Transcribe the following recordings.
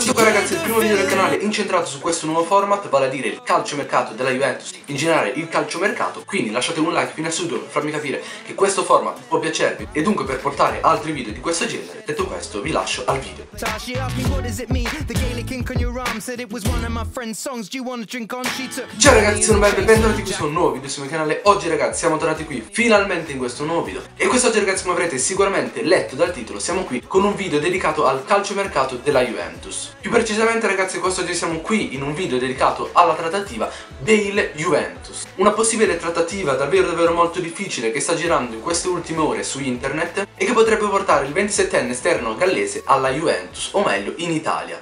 Questo qua ragazzi è il primo video del canale incentrato su questo nuovo format, vale a dire il calciomercato della Juventus, in generale il calciomercato, quindi lasciate un like fino a subito per farmi capire che questo format può piacervi e dunque per portare altri video di questo genere. Detto questo vi lascio al video. Ciao ragazzi, sono Bebe, bentornati qui su un nuovo video sul mio canale. Oggi ragazzi siamo tornati qui finalmente in questo nuovo video e quest'oggi ragazzi, come avrete sicuramente letto dal titolo, siamo qui con un video dedicato al calciomercato della Juventus. Più precisamente ragazzi, quest'oggi siamo qui in un video dedicato alla trattativa Bale-Juventus, una possibile trattativa davvero molto difficile che sta girando in queste ultime ore su internet e che potrebbe portare il 27enne esterno gallese alla Juventus, o meglio in Italia.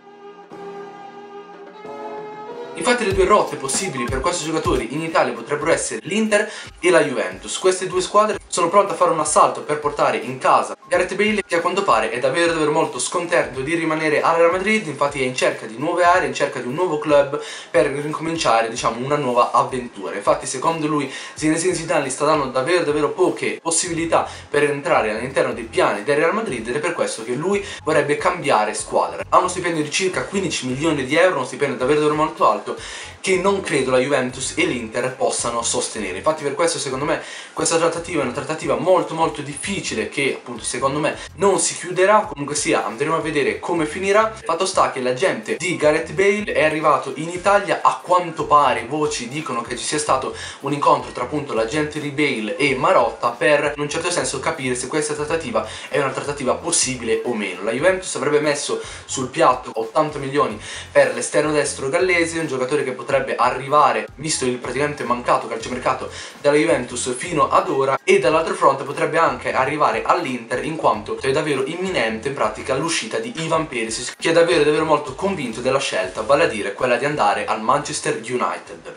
Infatti le due rotte possibili per questi giocatori in Italia potrebbero essere l'Inter e la Juventus. Queste due squadre sono pronte a fare un assalto per portare in casa Gareth Bale, che a quanto pare è davvero molto scontento di rimanere al Real Madrid. Infatti è in cerca di nuove aree, in cerca di un nuovo club per ricominciare diciamo una nuova avventura. Infatti secondo lui Zinedine Zidane gli sta dando davvero poche possibilità per entrare all'interno dei piani del Real Madrid ed è per questo che lui vorrebbe cambiare squadra. Ha uno stipendio di circa 15 milioni di euro, uno stipendio davvero molto alto che non credo la Juventus e l'Inter possano sostenere. Infatti per questo secondo me questa trattativa è una trattativa molto difficile che appunto secondo me non si chiuderà. Comunque sia, andremo a vedere come finirà. Fatto sta che l'agente di Gareth Bale è arrivato in Italia. A quanto pare voci dicono che ci sia stato un incontro tra appunto l'agente di Bale e Marotta per in un certo senso capire se questa trattativa è una trattativa possibile o meno. La Juventus avrebbe messo sul piatto 80 milioni per l'esterno destro gallese, un giocatore che potrebbe arrivare, visto il praticamente mancato calciomercato della Juventus fino ad ora, e dall'altro fronte potrebbe anche arrivare all'Inter, in quanto è davvero imminente in pratica l'uscita di Ivan Perisic, che è davvero molto convinto della scelta, vale a dire quella di andare al Manchester United.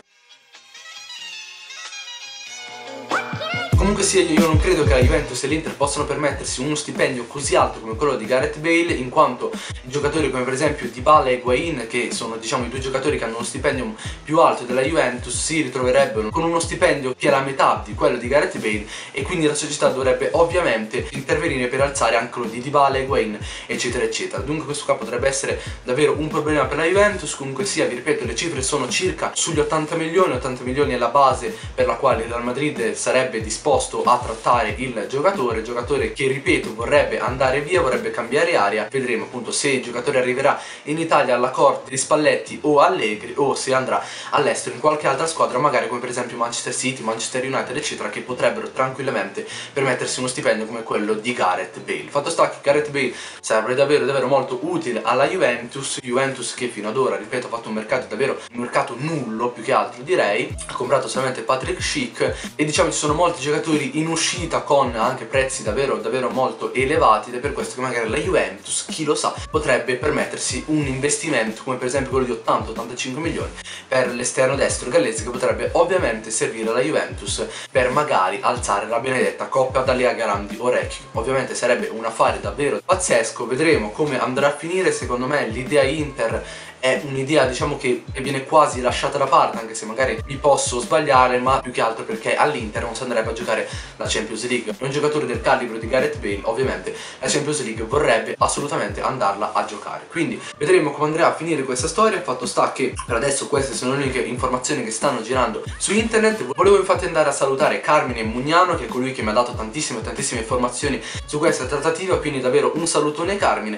Comunque sia, io non credo che la Juventus e l'Inter possano permettersi uno stipendio così alto come quello di Gareth Bale, in quanto i giocatori come per esempio Dybala e Higuain, che sono diciamo i due giocatori che hanno uno stipendio più alto della Juventus, si ritroverebbero con uno stipendio che è la metà di quello di Gareth Bale, e quindi la società dovrebbe ovviamente intervenire per alzare anche quello di Dybala, Higuain eccetera. Dunque questo qua potrebbe essere davvero un problema per la Juventus. Comunque sia, vi ripeto, le cifre sono circa sugli 80 milioni è la base per la quale il Real Madrid sarebbe disposto a trattare il giocatore che, ripeto, vorrebbe andare via, vorrebbe cambiare area. Vedremo appunto se il giocatore arriverà in Italia alla corte di Spalletti o Allegri, o se andrà all'estero in qualche altra squadra, magari come per esempio Manchester City, Manchester United eccetera, che potrebbero tranquillamente permettersi uno stipendio come quello di Gareth Bale. Fatto sta che Gareth Bale sarebbe davvero molto utile alla Juventus che fino ad ora, ripeto, ha fatto un mercato nullo, più che altro direi. Ha comprato solamente Patrick Schick e diciamo ci sono molti giocatori in uscita con anche prezzi davvero molto elevati, ed è per questo che magari la Juventus, chi lo sa, potrebbe permettersi un investimento come per esempio quello di 80-85 milioni per l'esterno destro gallese, che potrebbe ovviamente servire alla Juventus per magari alzare la benedetta Coppa dalle grandi orecchie. Ovviamente sarebbe un affare davvero pazzesco, vedremo come andrà a finire. Secondo me l'idea Inter è un'idea diciamo che viene quasi lasciata da parte, anche se magari mi posso sbagliare, ma più che altro perché all'Inter non si andrebbe a giocare la Champions League. Un giocatore del calibro di Gareth Bale ovviamente la Champions League vorrebbe assolutamente andarla a giocare, quindi vedremo come andrà a finire questa storia. Fatto sta che per adesso queste sono le uniche informazioni che stanno girando su internet. Volevo infatti andare a salutare Carmine Mugnano, che è colui che mi ha dato tantissime informazioni su questa trattativa, quindi davvero un salutone Carmine.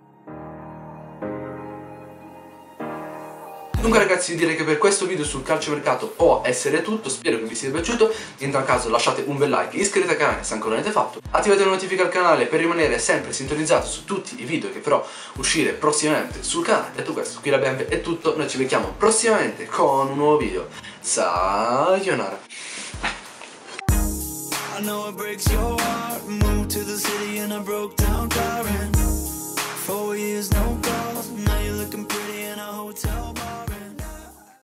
Dunque ragazzi, direi che per questo video sul calciomercato può essere tutto, spero che vi sia piaciuto. In tal caso lasciate un bel like, iscrivetevi al canale se ancora non l'avete fatto, attivate le notifiche al canale per rimanere sempre sintonizzato su tutti i video che farò uscire prossimamente sul canale. Detto questo, qui da Bembe è tutto, noi ci becchiamo prossimamente con un nuovo video. Sayonara. I know it breaks your heart. Moved to the city in a broke down car, and 4 years no calls. Now you're looking pretty in a hotel bar.